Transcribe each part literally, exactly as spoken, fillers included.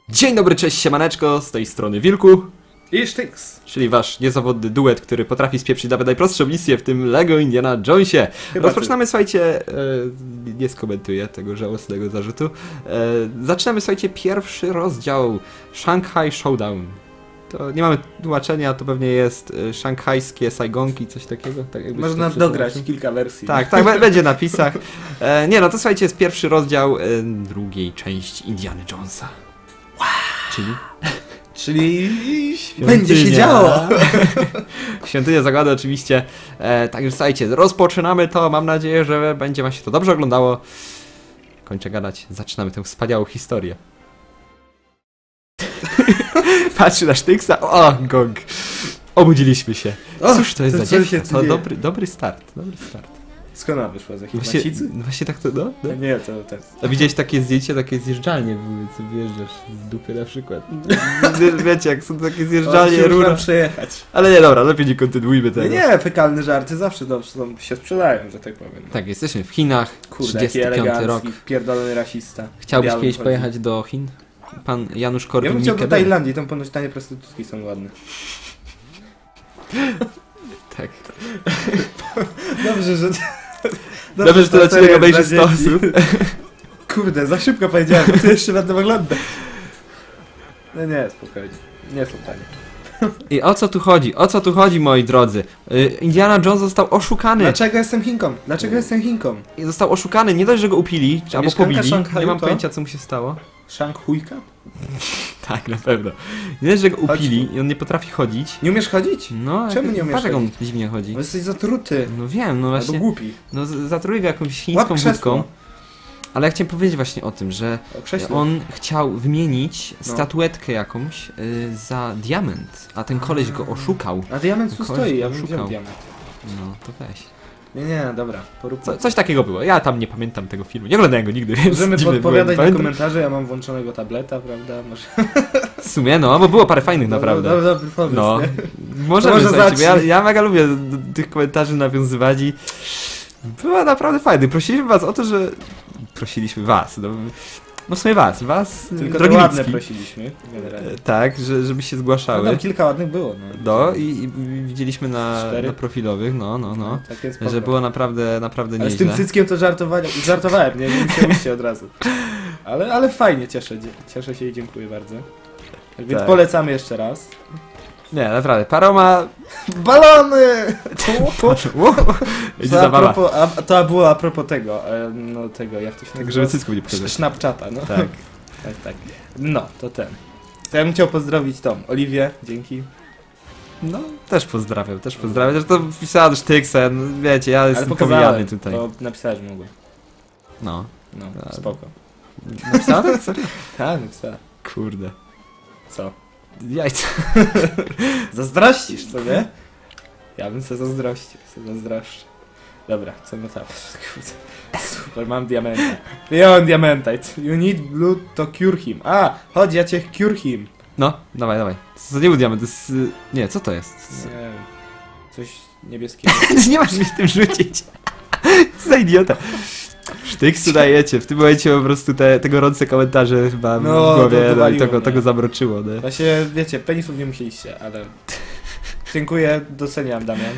Dzień dobry, cześć, siemaneczko, z tej strony Wilku i Sztyks, czyli wasz niezawodny duet, który potrafi spieprzyć nawet najprostszą misję w tym Lego Indiana Jonesie. Chyba Rozpoczynamy, ty. słuchajcie, e, nie skomentuję tego żałosnego zarzutu. E, zaczynamy, słuchajcie, pierwszy rozdział Shanghai Showdown. To nie mamy tłumaczenia, to pewnie jest e, szanghajskie Saigonki, coś takiego. Tak jakby można dograć kilka wersji. Tak, tak, będzie na pisach. E, nie no, to słuchajcie, jest pierwszy rozdział e, drugiej części Indiana Jonesa. Wow. Czyli? Czyli Świątynia. Będzie się działo. Świątynia Zagłady oczywiście. E, Także słuchajcie, rozpoczynamy to. Mam nadzieję, że będzie wam się to dobrze oglądało. Kończę gadać. Zaczynamy tę wspaniałą historię. Patrzy na Sztyksa. O, gong. Obudziliśmy się. O, Cóż to jest to za co dziewka? się To dzieje? dobry, dobry start. Dobry start. Skąd ona wyszła? Z jakiej Właśnie, macicy? właśnie tak to, no? no. Nie, to ten. A widziałeś takie zdjęcie, takie zjeżdżalnie były, co wjeżdżasz z dupy na przykład. Wiecie, jak są takie zjeżdżalnie, rura. Przejechać. Ale nie, dobra, lepiej nie kontynuujmy tego. Nie, nie, fekalne żarty zawsze dobrze się sprzedają, że tak powiem. Tak, jesteśmy w Chinach, Kurde, trzydziesty jaki piąty elegancki, rok. pierdolony rasista. Chciałbyś Biały kiedyś chodzi. pojechać do Chin? Pan Janusz Ja bym Korwin-Mikke chciał do był. Tajlandii, tam ponoć tanie prostytutki są ładne. Tak. Dobrze, że... Dobrze, że to na ciebie obejrzy sto osób. Kurde, za szybko powiedziałem, bo to jeszcze będę oglądać. No nie, spokojnie. Nie są tanie. I o co tu chodzi? O co tu chodzi, moi drodzy? Y, Indiana Jones został oszukany. Dlaczego jestem Chinką? Dlaczego jestem Chinką? I został oszukany, nie dość, że go upili, albo mieszkanka pobili. Szanghaju Nie mam to? pojęcia, co mu się stało. Shanghujka? Tak, na pewno. Nie dość, że go upili i on nie potrafi chodzić. Nie umiesz chodzić? No, Czemu jak- nie umiesz patrz, jak on chodzić? dziwnie chodzi. Bo jesteś zatruty. No wiem, no Albo właśnie. głupi. No z- zatruję go jakąś Łap chińską krzesło. wódką. Ale ja chciałem powiedzieć właśnie o tym, że O krześle. on chciał wymienić No. statuetkę jakąś y, za diament, a ten koleś go oszukał. A diament tu Koleś stoi, go ja bym wziął szukał. diament. No, to weź. Nie, nie, dobra, poróbmy. Co, coś takiego było. Ja tam nie pamiętam tego filmu. Nie oglądałem go nigdy, więc Możemy dziwny podpowiadać byłem. na Pamiętam- komentarze, ja mam włączonego tableta, prawda? Może... W sumie, no, bo było parę fajnych naprawdę. Dobry, dobry pomysł, No, nie? możemy, może słuchajcie, bo ja, zacznij. ja mega lubię do tych komentarzy nawiązywać i była naprawdę fajny. Prosiliśmy was o to, że... Prosiliśmy was, no, no w sumie was, was, Tylko te drogi ładne Micki. prosiliśmy, generalnie. E, Tak, że, żeby się No zgłaszały. tam kilka ładnych było, no. No i, i widzieliśmy na, Cztery. na profilowych, no, no, no. Tak jest spoko. Że było naprawdę, naprawdę Ale z tym nieźle. cyckiem to żartowałem, żartowałem, nie, nie musieliście od razu. Ale, ale fajnie, cieszę, cieszę się i dziękuję bardzo. Tak więc Tak. polecamy jeszcze raz. Nie, naprawdę, paroma... Balony! Wow, Będzie To a, zabawa. propos, a, to było a propos tego, e, no tego, jak to się Tak, nazywa? żeby cycków nie Sz- pokazać. Snapchata, no. Tak. tak, tak. No, to ten. To ja bym chciał pozdrowić tą, Oliwię, dzięki. No, też pozdrawiam, też pozdrawiam. Że to pisała do Sztyksa, no, wiecie, ja Ale jestem pokazałem, pomijany tutaj. bo napisałeś, że mogłem. No. No, A, spoko. Napisała tak? Serio? Tak, napisałem. Kurde. Co? Jajca. Zazdrościsz, co nie? Ja bym se zazdrościł, se zazdroszczę. Dobra, co my tam? Kurde. Super, mam diamenta. Beyond diamentite. You need blood to cure him. A, chodź, ja cię cure him. No, dawaj, dawaj. To nie był diament, to jest... y, Nie, co to jest? Nie wiem. Coś niebieskiego. Ty nie masz mi w tym rzucić. Co za idiota. Sztyksu dajecie. W tym momencie po prostu te, te gorące komentarze chyba No, w głowie to no, i dowaliło to, mnie. to go zamroczyło. No. Właśnie, wiecie, penisów nie musieliście, ale... Dziękuję, doceniam, Damian.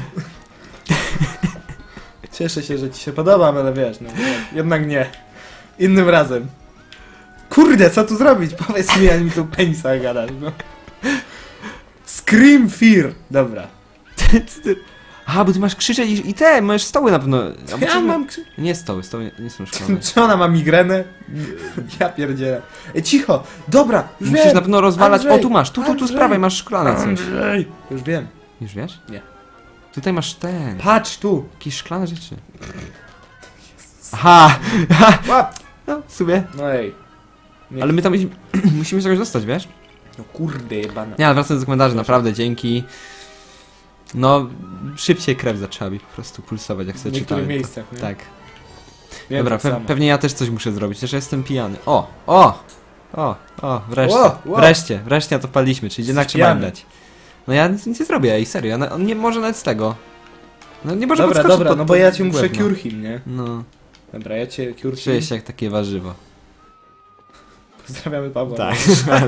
Cieszę się, że ci się podobam, ale wiesz, no jednak nie. Innym razem. Kurde, co tu zrobić? Powiedz mi, jak mi tu penisa gadasz, no. Scream Fear. Dobra. Co ty- Aha, bo ty masz krzyczeć i, i te, masz stoły na pewno. A Ja czy- mam... krzy- Nie stoły, stoły nie są szklane. Czy ona ma migrenę? Ja pierdzielę. E, cicho! Dobra, już Musisz wiem. na pewno rozwalać. Andrzej, o, tu masz, tu, tu, tu z Andrzej, prawej masz szklane coś. Andrzej! Już wiem. Już wiesz? Nie. Tutaj masz ten. Patrz tu! Jakieś szklane rzeczy. Aha! Łap! No, w sumie. No ej. Nie. Ale my tam musimy- musimy czegoś dostać, wiesz? No kurde jebana. Nie, ale wracając do komentarzy, naprawdę dzięki. No, szybciej krew zaczęła mi po prostu pulsować, jak W sobie niektórych czytałem. to. miejscach, nie? Tak. Wiem Dobra, tak pe samo. pewnie ja też coś muszę zrobić, też jestem pijany. O! O! O! O! Wreszcie. Ło, ło. Wreszcie, wreszcie na to wpadliśmy, czyli jednak trzeba im pijany. dać. No ja nic, nic nie zrobię, ej, serio, ja na, on nie może nawet z tego. No nie może Dobra, podskoczyć dobra, pod, no bo pod ja cię muszę głewno. cure him, nie? No, Dobra, ja cię cure czuję him. się jak takie warzywo. Pozdrawiamy Pawła. Tak.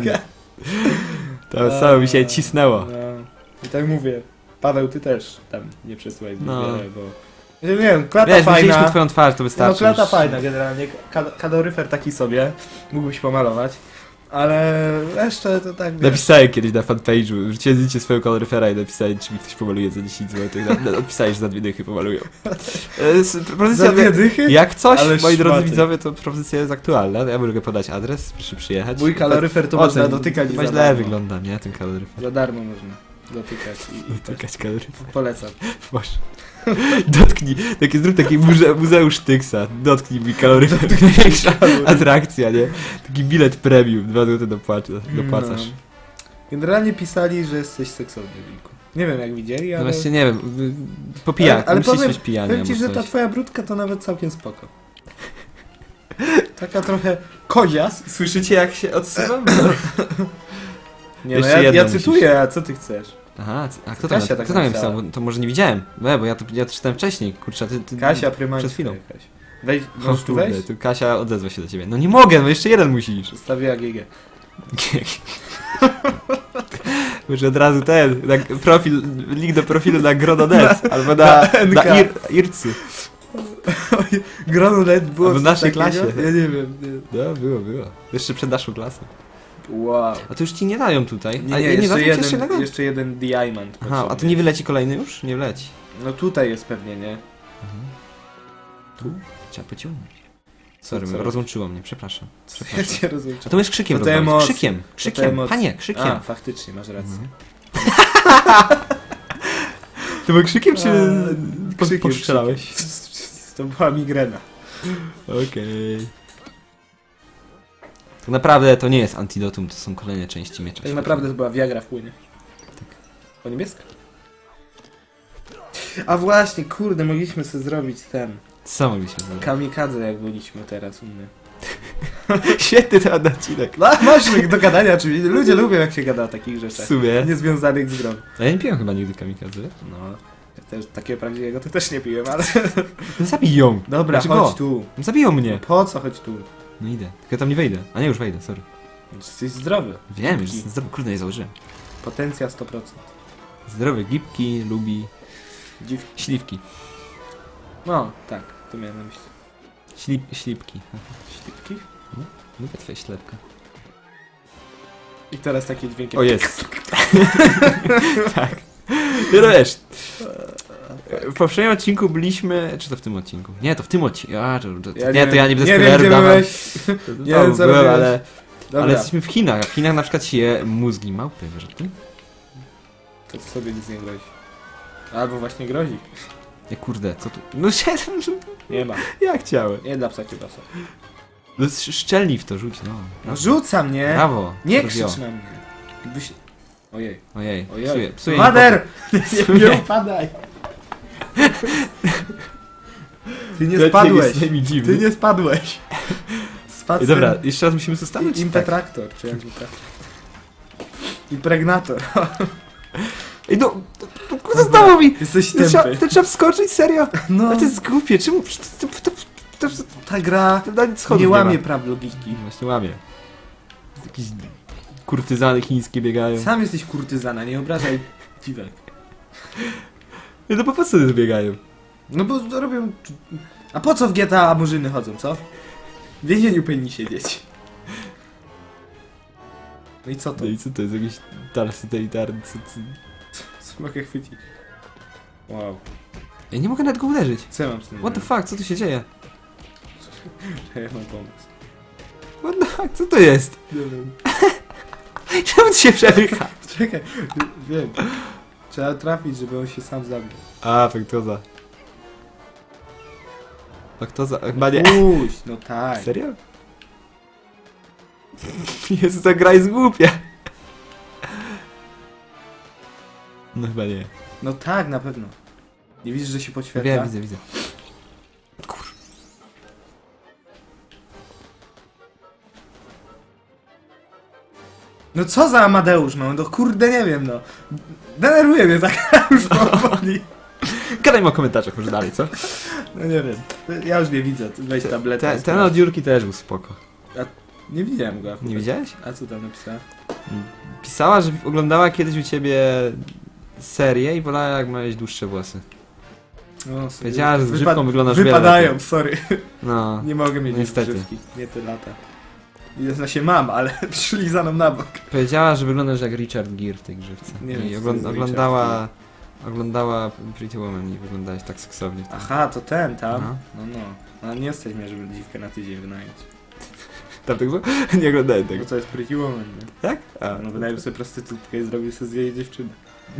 To samo mi się cisnęło. No. I tak mówię, Paweł, ty też tam nie przesyłaj zbyt No. wiele, bo... Nie wiem, klata Wiesz, fajna. widzieliśmy twoją twarz, to No wystarczy. klata już. fajna generalnie, Kad- kadoryfer taki sobie, mógłbyś pomalować, ale jeszcze to tak wiesz. Napisałem kiedyś na fanpage'u, rzuciłem zdjęcie swojego kaloryfera i napisałem, czy mi ktoś pomaluje za dziesięć złotych. Na- na- Odpisałeś, że za dwie dychy pomalują. E, s- propozycja, Za dwie dychy? jak coś, Ale moi drodzy szmaty. widzowie, to propozycja jest aktualna. Ja mogę podać adres, proszę przyjechać. Mój kaloryfer to Ocen, można dotykać i chyba za źle darmo. wygląda, nie? Ten kaloryfer. Za darmo można dotykać i, i Dotykać kaloryfer. polecam. Boże. Dotknij, takie, zrób takie muze, muzeum Sztyksa. Dotknij mi kaloryfer. Największa atrakcja, nie? Taki bilet premium, dwa złote dopłacasz. dopłacasz. No. Generalnie pisali, że jesteś seksowny, Wilku. Nie wiem jak widzieli, No ale... właśnie nie wiem, po pijak, ale, ale musisz powiem, być pijany powiem ci, albo że ta coś. twoja brudka to nawet całkiem spoko. Taka trochę kozias. Słyszycie jak się odsywam? Nie, no Jeszcze ja, jedno ja musisz. cytuję, a co ty chcesz? Aha, a kto tam, Kasia kto tak tam napisała. napisał? Bo to może nie widziałem. No, bo ja to, ja to czytałem wcześniej, kurczę, ty, ty... Kasia Prymańska Przed chwilą. jakaś. Wejdź, O możesz tu kurde, wejść? tu Kasia odezwa się do ciebie. No nie mogę, no jeszcze jeden musisz. Zostawię A G G. Może od razu ten, na profil, link do profilu na Grono.net, albo na, na na, N K. Ir, Ircy. Grono.net było W coś naszej takiego? klasie. Ja nie wiem. Nie. No, było, było. Jeszcze przed naszą klasą. Wow. A to już ci nie dają tutaj. Nie, a nie, nie jeszcze, dadzą ci jeden, jeszcze jednego? jeszcze jeden diamond. Aha, a tu potrzebuję. nie wyleci kolejny już? Nie wleci. No tutaj jest pewnie, nie? Tu? Trzeba pociągnąć. Sorry, co? rozłączyło mnie, przepraszam. Ja Przepraszam. cię rozumiem. A to jest krzykiem To te rozmawiać. emocje. Krzykiem, To te krzykiem, emocje. panie, krzykiem. A, faktycznie, masz rację. Mhm. To był krzykiem, czy A, po- krzykiem, postrzelałeś? To była migrena. Okej. Tak naprawdę to nie jest antidotum, to są kolejne części miecza. Tak naprawdę to była Viagra w płynie. Tak. Po niebiesko? A właśnie, kurde, mogliśmy sobie zrobić ten Co mogliśmy zrobić? kamikadze, jak byliśmy teraz u mnie. Świetny ten odcinek. No, masz do gadania oczywiście. Ludzie lubią, jak się gada o takich W rzeczach. sumie. Niezwiązanych z grą. A ja nie piłem chyba nigdy kamikadze. No, ja też takiego prawdziwego to też nie piłem, ale... No zabij ją. Dobra, Znaczy chodź go. tu. No zabiją mnie. Po co chodź tu? No idę. Tylko ja tam nie wejdę. A nie, już wejdę, sorry. Jesteś zdrowy. Wiem, już Gipki. zdrowy, kurde, nie założyłem. Potencja sto procent. Zdrowy, gipki, lubi Dziw... śliwki. No, tak, to miałem na myśli. Ślip, ślipki. Ślipki? Lubię twoje ślepka. I teraz takie dźwięki. O, jest. Tak. Nie no wiesz. W poprzednim odcinku byliśmy... Czy to w tym odcinku? Nie, to w tym odcinku. A, to, to, Ja nie, to ja nie będę nie wiem, spoilerów gdzie dawał. byłeś. To- Nie to wiem, co byłem, robiłeś. ale, Dobra, ale jesteśmy w Chinach. A w Chinach na przykład się je mózgi małpy, wiesz o tym? to sobie nic nie grozi. Albo właśnie grozi. Nie, kurde, co tu? No się... Nie ma. Jak chciałem. Nie dla psa kiełbasa. No sz- szczelnij w to, rzuć, no. No rzuca mnie! Brawo. Nie Rozwio. krzycz na mnie. Byś... Ojej. Ojej, Ojej. psuje, psuje mi Wader! pokój. Nie upadaj! Ty nie Ten spadłeś! jest mi dziwny. Ty nie spadłeś! Spadł Ej, dobra, jeszcze raz musimy tu ten stanąć? impetraktor, czy jak to tak? Impregnator. Ej, no, to, to, to znowu mi! Jesteś To trzeba, tępy. to trzeba wskoczyć, serio? No, A to jest głupie, czemu? To, to, to, to, to, ta gra to nawet schodów nie łamie ma. praw logiki. Właśnie łamie. Jakieś kurtyzany chińskie biegają. Sam jesteś kurtyzana, nie obrażaj dziwek. No to po co one biegają? No bo robią... A po co w G T A murzyny chodzą, co? W więzieniu powinni siedzieć. No i co to? No i co to jest? Jakiś tarsy telitarny, co, co? Co mogę chwycić? Wow. Ja nie mogę nawet go uderzyć. Co ja mam z tym? What the fuck, co tu się dzieje? Ja mam pomysł. What the fuck, co to jest? Nie wiem. Czemu ci się przemyka? Czekaj, wiem. Trzeba trafić, żeby on się sam zabił. A, faktoza. Faktoza, chyba nie. Puść, no tak. Serio? Jezu, ta gra jest głupia. No chyba nie. No tak, na pewno. Nie widzisz, że się podświetla? Wiem, widzę, widzę. Kur... No co za Amadeusz, no, no kurde nie wiem, no. Denerwuje mnie tak już powoli. Gadajmy o komentarzach może dalej, co? No nie wiem, ja już nie widzę, weź tabletę. Ten, ten od Jurki też był spoko. Nie widziałem go. Nie widziałeś? A co tam napisała? Pisała, że oglądała kiedyś u ciebie serię i wolała jak miałeś dłuższe włosy. No, Powiedziała, że z Wypa grzywką wyglądasz Wypadają, wiele lepiej. sorry. No. Nie mogę mieć Niestety. grzywki. Nie te lata. Ja się mam, ale szli za mną na bok. Powiedziała, że wyglądasz jak Richard Gere w tej grzywce. Nie I wiem, co to jest ogląd oglądała, oglądała Pretty Woman i wyglądałeś tak seksownie. wtedy. Aha, to ten tam. No. No no. No nie jesteś mnie, żeby dziwkę na tydzień wynająć. Tam tego? Nie oglądałem tego. No to jest Pretty Woman, nie? Tak? A, No wynajął sobie prostytutkę i zrobił sobie z jej dziewczynę.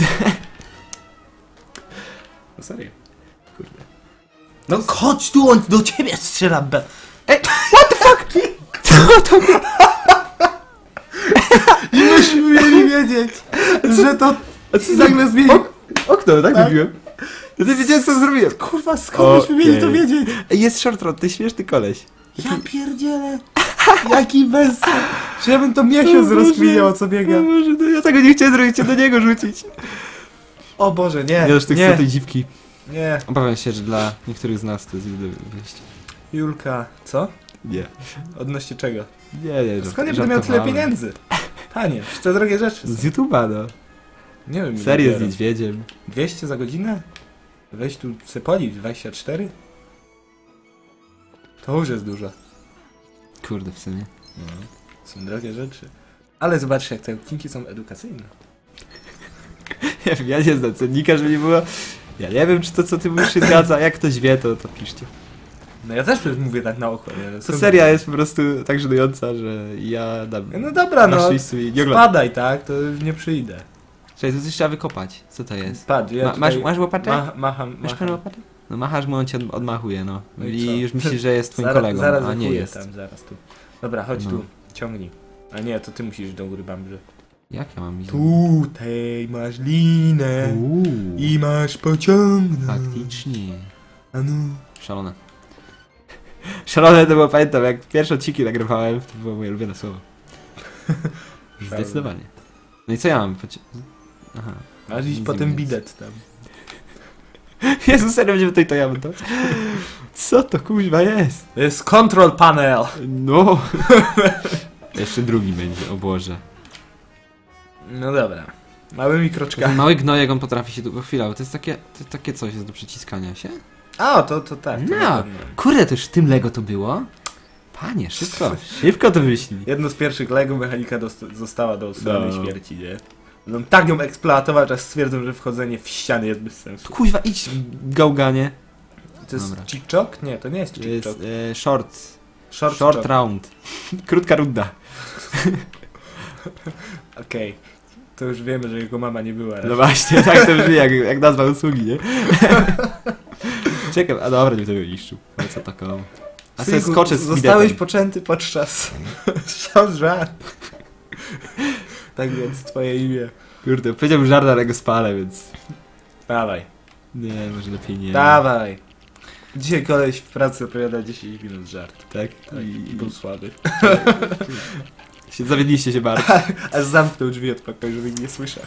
No serio. Kurde. No chodź tu, on do ciebie strzela be... Ej, what the fuck? Co to? I myśmy mieli wiedzieć, że to A co nagle zmieni... Ok okno, tak, Tak? mówiłem? Ja nie wiedziałem, co zrobiłem. Kurwa, skąd myśmy mieli to Okej. wiedzieć? Ej, jest short rod, ty śmieszny koleś. Ja pierdzielę. Jaki bez... Że ja bym to miesiąc O Boże. rozkminiał, co biega. O Boże, no ja tego nie chciałem zrobić, chciałem do niego rzucić. O Boże, nie, Nie, już tych nie, tej dziwki. nie. Obawiam się, że dla niektórych z nas to jest źle wyjście. Julka, co? Nie. Odnośnie czego? Nie, nie, żart- Skąd ja będę miał tyle żartowałem. pieniędzy? Panie, te drogie rzeczy są. Z YouTube'a, no. Nie wiem, ile Serię z biorą. niedźwiedziem. dwieście za godzinę? Weź tu se policz, dwadzieścia cztery? To już jest dużo. Kurde, w sumie. No, są drogie rzeczy. Ale zobaczcie, jak te odcinki są edukacyjne. Ja, wiem, ja nie znam cennika, żeby nie było... Ja nie wiem, czy to, co ty mówisz, się zgadza. Jak ktoś wie, to, to piszcie. No ja też przecież mówię tak na oko, nie? To seria jest po prostu tak żenująca, że ja dam... No dobra, no. Masz miejscu i nie oglądam. Spadaj, tak? To już nie przyjdę. Czekaj, to coś trzeba wykopać. Co to jest? Padł, ja Ma, tutaj masz, masz łopatę? ma, macham, Masz macham. pan łopatę? No machasz mu, on cię od- odmachuje, no. No i I co? już myślisz, że jest twoim Zaraz- kolegą, zaraz a nie zakuję jest. tam, zaraz tu. Dobra, chodź No. tu, ciągnij. A nie, to ty musisz do góry bambrze. Jak ja mam iść? Tutaj masz linę Uuu, i masz pociągnąć. faktycznie. A no. Szalone. Szalone to było, pamiętam, jak pierwsze odcinki nagrywałem, to było moje ulubione słowo. Zdecydowanie. No i co ja mam? Poci- Aha. Masz iść Nic potem nie bidet tam. Jezu, serio będziemy tutaj to ja to? Co to kuźwa jest? To jest control panel. No. Jeszcze drugi będzie, o Boże. No dobra. Małymi Ten kroczkami. mały gnojek, on potrafi się długo chwilę, bo to jest takie, to jest takie coś jest do przyciskania się. A, to, to tak. To No. na pewno. Kurde, to już w tym Lego to było? Panie, szybko, szybko to wyślij. Jedno z pierwszych Lego mechanika dost- została do odstrony No. śmierci, nie? Będą tak ją eksploatować, aż stwierdzą, że wchodzenie w ściany jest bez sensu. Kuźwa, idź, gałganie. To jest Dobra. chick-chock? Nie, to nie jest To chick-chock. jest e, short, Short, short chock. round. Krótka runda. Okej. To już wiemy, że jego mama nie była. No właśnie, tak to brzmi jak, jak nazwa usługi, nie? Czekaj, a dobra, nie tego niszczył. Ale co taką? A sobie Synku, skoczę z zostałeś bidetem. poczęty podczas Shout żart. Tak więc twoje imię. Kurde, powiedziałbym żart, ale go spalę, więc... Dawaj. Nie, może lepiej nie. Dawaj. Dzisiaj koleś w pracy opowiada dziesięć minut żart. Tak? Tak, I, i był słaby. i się, zawiedliście się bardzo. Aż zamknął drzwi od pokoju, żeby ich nie słyszał.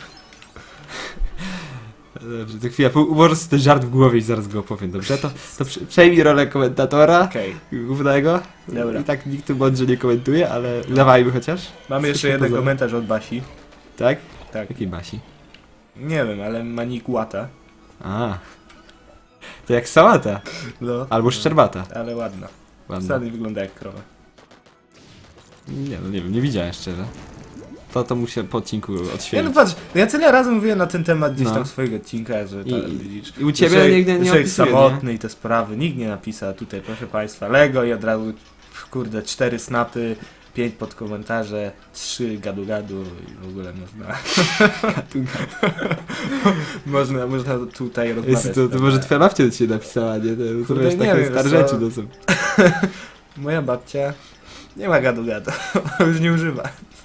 Dobrze, to chwila, po- ułożę sobie ten żart w głowie i zaraz go opowiem, dobrze? To, to prze- przejmij rolę komentatora Okej. głównego. Dobra. I tak nikt tu mądrze nie komentuje, ale dawajmy chociaż. Mamy jeszcze Coś jeden poza- komentarz od Basi. Tak? Tak. Jakiej Basi? Nie wiem, ale manikłata. A. To jak sałata. No. Albo szczerbata. Ale ładna. Ładnie. Wcale nie wygląda jak krowa. Nie, no nie wiem, nie widziałem szczerze. To to muszę po odcinku Nie no odświeżyć. patrz, ja tyle razy mówiłem na ten temat gdzieś No. tam swojego odcinka, że I- ta, i- widzisz, I u ciebie że- nigdy nie że jest opisuję, samotny i te sprawy, nikt nie napisał tutaj, proszę państwa, Lego i od razu, kurde, cztery snapy, pięć podkomentarze, trzy gadu gadu i w ogóle można... można, można tutaj nie? rozmawiać. Jest, to, to prawda? może twoja babcia do ciebie napisała, nie? To, to Kurde, wiesz, nie takie wiem, stare wiesz rzeczy co? to są. Moja babcia nie ma gadu gadu, już nie używa.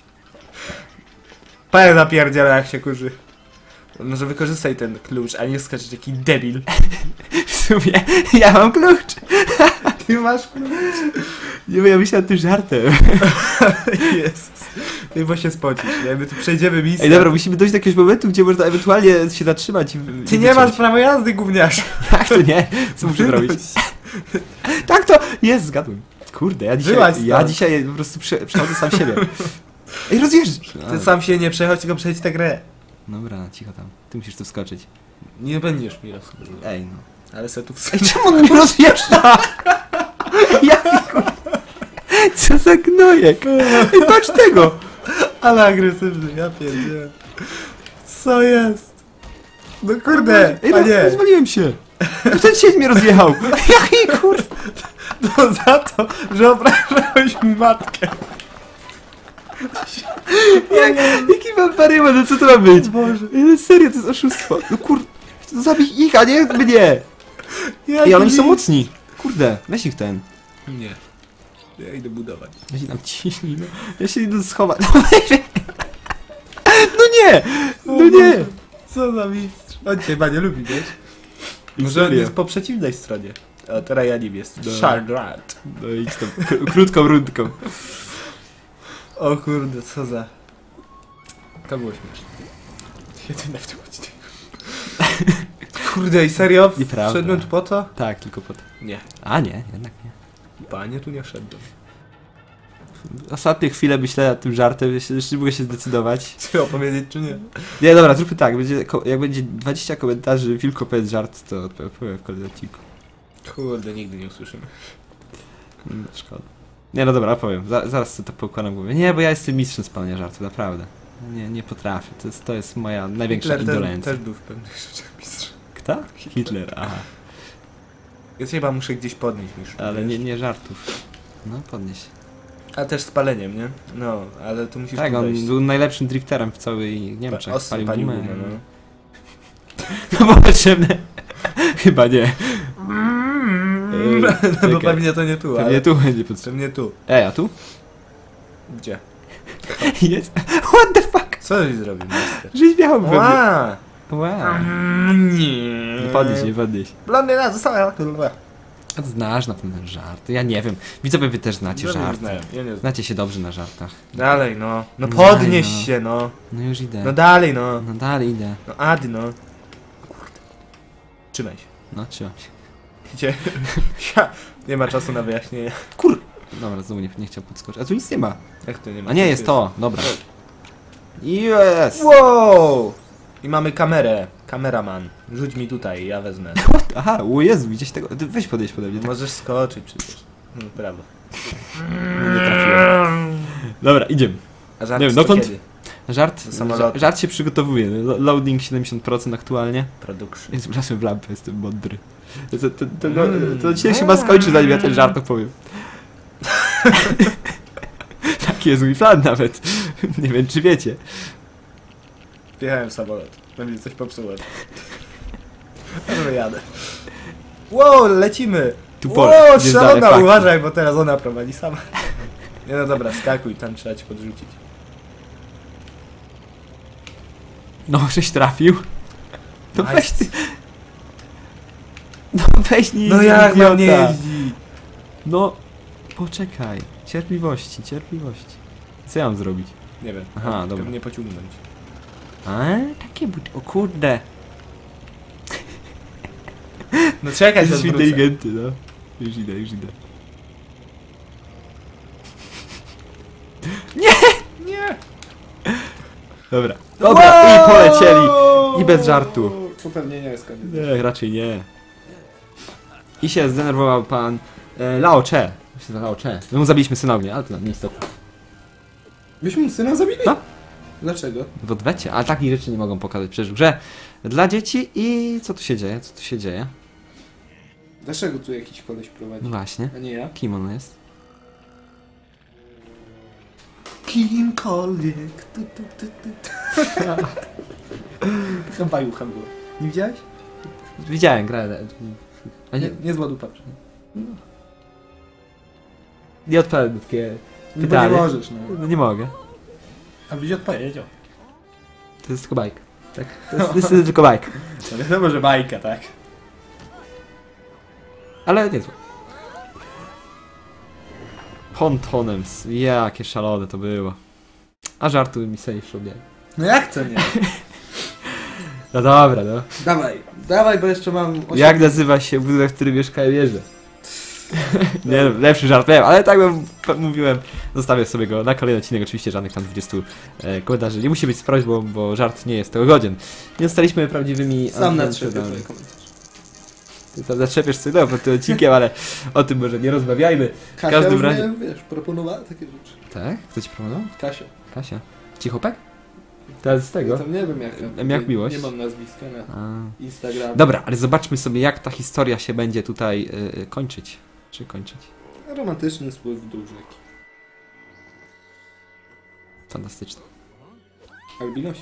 Panie napierdziela jak się kurzy. Może wykorzystaj ten klucz, a nie skacz taki debil. W sumie, ja mam klucz. Ty masz klucz? Nie wiem, ja myślałem tym żartem. Jezus. Ty bo się spocisz, nie? My tu przejdziemy misję. Ej, dobra, musimy dojść do jakiegoś momentu, gdzie można ewentualnie się zatrzymać i i Ty nie wyciąć. masz prawa jazdy, gówniarz. Jak to nie? Co muszę zrobić? Tak to jest, zgadłem. Kurde, ja dzisiaj, Wyłaź ja stąd. dzisiaj po prostu prze, przechodzę sam siebie. Ej, rozjeżdżasz! Ty sam się nie przechodź, tylko przejdź tę grę. Dobra, cicho tam. Ty musisz tu wskoczyć. Nie będziesz mi rozchodził. Ej, no. Ale se tu Ej, czemu on mnie rozjeżdża? Jaki kur... Co za gnojek? Ej, patrz tego! Ale agresywny, ja pierdzielę. Co jest? No kurde, Ej, a no, nie. rozwaliłem się. No ten sieć mnie rozjechał. Jaki kur... To za to, że obrażałeś mi matkę. Jak, jaki mam paryma, no co to ma być? Boże. Ej, no serio, to jest oszustwo. No kur... To zabij ich, a nie mnie. Ej, ale oni są mocni. Kurde, weź ich ten. Nie. Ja idę budować. Ja się tam ciśnij, no. Ja się idę schować. No, weź mnie. No nie! No nie! Co za mistrz. On cię chyba nie lubi, wiesz? I Może on serio. jest po przeciwnej stronie. A teraz ja nim jest. No. Shardrat. No idź tam, k- krótką rundką. O kurde, co za... To było śmieszne. Jedyne w tym odcinku. Kurde, i serio? Nieprawda. Wszedłem tu po to? Tak, tylko po to. Nie. A nie, jednak nie. Panie, tu nie wszedłem. Ostatnie chwile myślę nad tym żartem, jeszcze jeszcze nie mogę się zdecydować. Czy opowiedzieć, czy nie? Nie, dobra, zróbmy tak, będzie, ko- jak będzie dwadzieścia komentarzy, Wilko powiedz żart, to powiem w kolejnym odcinku. Kurde, nigdy nie usłyszymy. Mm, szkoda. Nie, no dobra, powiem, Za, zaraz sobie to poukładam w głowie. Nie, bo ja jestem mistrzem spalania żartów, naprawdę. Nie, nie potrafię, to jest, to jest moja największa Hitler ten, indolencja. też był w pewnych rzeczach mistrz. Kto? Hitler, aha. Ja chyba muszę gdzieś podnieść niż. Ale nie, nie żartów. No, podnieś. A też z paleniem, nie? No, ale tu musisz Tak, tu on wejść. był najlepszym drifterem w całej Niemczech. Pa- ostro Palił palił gumę. gumę, no. No bo potrzebne. Chyba nie. No Czekaj. pewnie to nie tu, Pewnie ale... tu będzie potrzebne. Pewnie tu. Ej, a tu? Gdzie? Jest. What the fuck? Co żeś zrobił, master? Żeś wjechał we mnie. Ła! Wow. Nie. Nie podnieś, nie podnieś. Blondyna została, kurwa. A ty znasz na pewno ten żart. Ja nie wiem. Widzowie, wy też znacie Ja nie żarty. znałem, ja nie znam. Znacie się dobrze na żartach. Dalej, no. No No podnieś dalej, no. się, no. No już idę. No dalej, no. No dalej idę. No Ady, no. Kurde. Trzymaj się. No trzymam się. Gdzie? Ja- Nie ma czasu na wyjaśnienie. Kur... Dobra, znowu nie, nie chciał podskoczyć. A tu nic nie ma. Jak to nie ma? A nie, Co jest tu to. Dobra. Yes! Wow! I mamy kamerę. Kameraman. Rzuć mi tutaj, ja wezmę. Aha, o Jezu, widziałeś tego? Ty weź podejść pode mnie. Tak. Możesz skoczyć przecież. No brawo. No, nie trafiłem. Dobra, idziemy. A żart Nie wiem, to dokąd? kiedy? Żart, Do samolotu. żart się przygotowuje. Lo- Loading siedemdziesiąt procent aktualnie. Production. Więc wlazłem w lampę, jestem mądry. To, to, to, to, no, to dzisiaj się chyba skończy, zanim ja ten żart opowiem. Taki jest mój plan nawet. Nie wiem, czy wiecie. Wjechałem w samolot. Będzie coś popsułem. Ale jadę. Wow, lecimy! Tu pole, Wow, gdzie zdane szalona, fakty. uważaj, bo teraz ona prowadzi sama. Nie no dobra, skakuj, tam trzeba cię podrzucić. No, żeś trafił. No Nice. weź ty. No weź nie No jeździ, jak mam nie idiota. jeździ? No, poczekaj. Cierpliwości, cierpliwości. Co ja mam zrobić? Nie wiem. Aha, Aha, dobra. mnie pociągnąć. A, takie but... O kurde. No czekaj, to Jesteś zwrócę. inteligentny, no. Już idę, już idę. Nie! Dobra. Dobra, i polecieli. I bez żartu. To pewnie nie jest koniec. Nie, raczej nie. I się zdenerwował pan e, Lao Che. Myślę, że Lao Che. My mu zabiliśmy syna ognia, ale to nie istotne. Byśmy mu syna zabili? No. Dlaczego? W odwecie, ale takich rzeczy nie mogą pokazać przecież w grze. Dla dzieci i co tu się dzieje? Co tu się dzieje? Dlaczego tu jakiś koleś No prowadzi? właśnie. A nie ja? Kim on jest? Kimkolwiek. Tu, tu, tu, tu. Taka bajucha była. Nie widziałeś? Widziałem grę. A nie, Nie, nie z ładu patrz. nie odpowiadam na takie No bo nie pytanie. możesz, no. No nie mogę. A byś odpowiedział. To jest tylko bajka. Tak? To jest, to jest tylko bajka. To wiadomo, że bajka, tak? Ale niezłe. Pontonem. Jakie szalone to było. A żartu mi sobie wszedł. No jak to nie? No dobra, no. Dawaj, dawaj, bo jeszcze mam... osiem- Jak nazywa się budynek, w którym mieszkają jeże? Nie, lepszy żart miałem, ale tak bym mówiłem, zostawię sobie go na kolejny odcinek, oczywiście żadnych tam dwudziestu e, komentarzy. Nie musi być z prośbą, bo żart nie jest tego godzien. Nie zostaliśmy prawdziwymi... Sam natrzepię twoje komentarze. Ty tam zatrzepiesz sobie no, pod tym odcinkiem, ale o tym może nie rozmawiajmy. W Kasia każdym już razie... mnie, wiesz, proponowała takie rzeczy. Tak? Kto ci proponował? Kasia. Kasia. Cichopek? To z tego? Ja tam nie wiem jak... Em, jak miłość? Nie mam nazwiska na A. Instagramie. Dobra, ale zobaczmy sobie, jak ta historia się będzie tutaj y, kończyć. Czy kończyć? Romantyczny spływ do rzeki. Fantastyczne. Albinosi.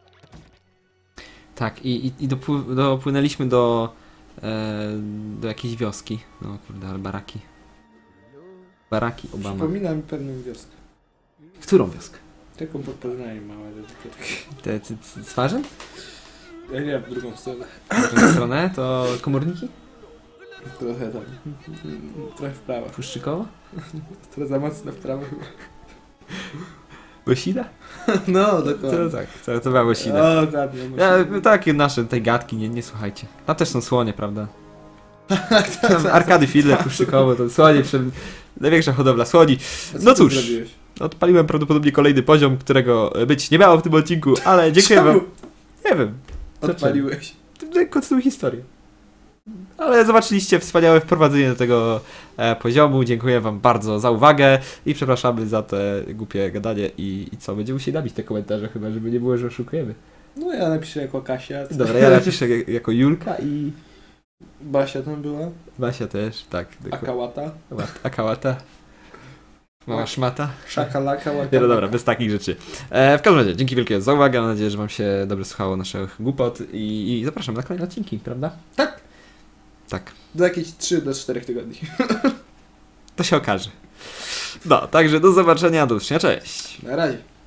Tak, i, i, i dopły, dopłynęliśmy do, e, do jakiejś wioski. No kurde, ale baraki. Baraki Obama. Przypomina mi pewną wioskę. Którą wioskę? Taką pod Poznaniem małe, ale to tak... Te c- c- Cwarzyn? Ja nie, w drugą stronę. W drugą stronę? To komorniki? Trochę tam. Trochę w prawo. Puszczykowo? Trochę za mocno w prawo chyba. Łosina? No, To dokładnie. tak, to, to była Łosina. O, dokładnie. Ja, takie nasze, tej gadki, nie, nie słuchajcie. Tam też są słonie, prawda? Tam Arkady Fidle, Puszczykowo, to słonie, prze... największa hodowla słoni. No cóż, Zrobiłeś? odpaliłem prawdopodobnie kolejny poziom, którego być nie miało w tym odcinku, ale dziękuję wam. Nie wiem. Odpaliłeś. Kontynuuj historię. Ale zobaczyliście wspaniałe wprowadzenie do tego e, poziomu. Dziękuję wam bardzo za uwagę i przepraszamy za te głupie gadanie i, i co, będziemy musieli nabić te komentarze chyba, żeby nie było, że oszukujemy. No ja napiszę jako Kasia. Dobra, ja napiszę jak- jako Julka i Basia tam była. Basia też, tak. Akałata. Łat- Akałata. Mała szmata. Szakalaka, łaka. Nie, no dobra, bez takich rzeczy. E, w każdym razie, dzięki wielkie za uwagę. Mam nadzieję, że wam się dobrze słuchało naszych głupot i, i zapraszam na kolejne odcinki, prawda? Tak. Tak. Do jakieś trzy do czterech tygodni. To się okaże. No, także do zobaczenia, do usłyszenia, cześć. Na razie.